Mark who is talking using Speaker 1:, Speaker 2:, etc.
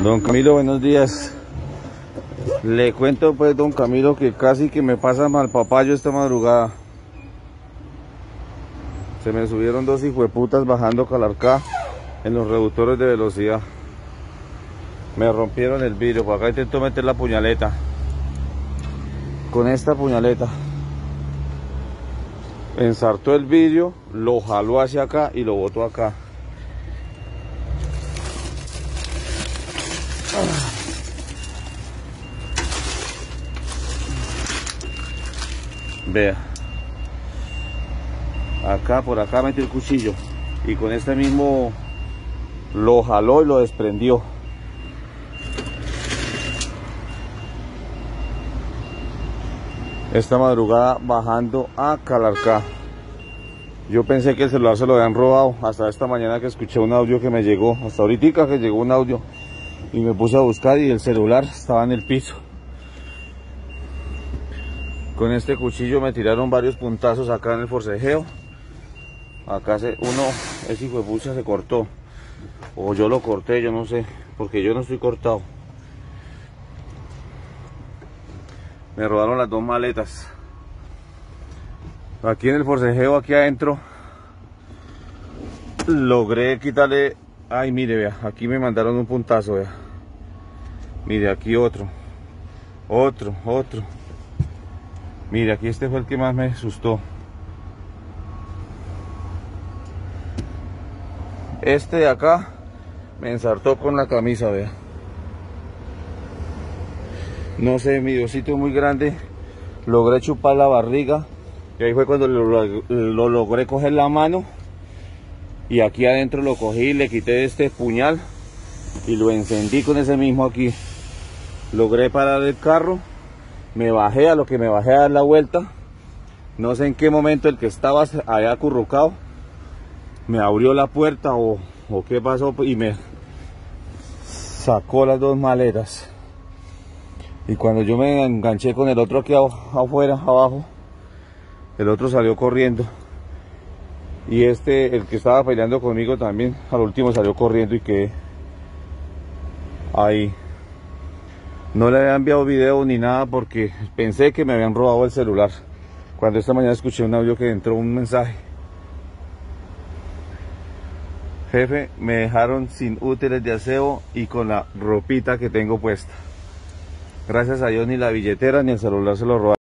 Speaker 1: Don Camilo, buenos días. Le cuento pues, don Camilo, que casi que me pasa mal papayo esta madrugada. Se me subieron dos hijueputas bajando Calarcá en los reductores de velocidad. Me rompieron el vidrio. Por acá intento meter la puñaleta. Con esta puñaleta ensartó el vidrio, lo jaló hacia acá y lo botó acá. Vea, acá, por acá metí el cuchillo y con este mismo lo jaló y lo desprendió. Esta madrugada bajando a Calarcá. Yo pensé que el celular se lo habían robado hasta esta mañana que escuché un audio que me llegó, hasta ahorita que llegó un audio y me puse a buscar y el celular estaba en el piso. Con este cuchillo me tiraron varios puntazos acá en el forcejeo. Acá ese hijo de pucha se cortó. O yo lo corté, yo no sé, porque yo no estoy cortado. Me robaron las dos maletas. Aquí en el forcejeo, aquí adentro, logré quitarle. Ay, mire, vea, aquí me mandaron un puntazo, vea. Mire, aquí otro. Mire, aquí este fue el que más me asustó. Este de acá me ensartó con la camisa, vea. No sé, mi diosito muy grande. Logré chupar la barriga. Y ahí fue cuando lo logré coger la mano. Y aquí adentro lo cogí, le quité este puñal y lo encendí con ese mismo aquí. Logré parar el carro. Me bajé, a lo que me bajé a dar la vuelta. No sé en qué momento el que estaba allá acurrucado me abrió la puerta o qué pasó y me sacó las dos maletas. Y cuando yo me enganché con el otro aquí afuera, abajo, el otro salió corriendo. Y el que estaba peleando conmigo también, al último salió corriendo y quedé ahí. No le había enviado video ni nada porque pensé que me habían robado el celular. Cuando esta mañana escuché un audio que entró un mensaje. Jefe, me dejaron sin útiles de aseo y con la ropita que tengo puesta. Gracias a Dios ni la billetera ni el celular se lo robaron.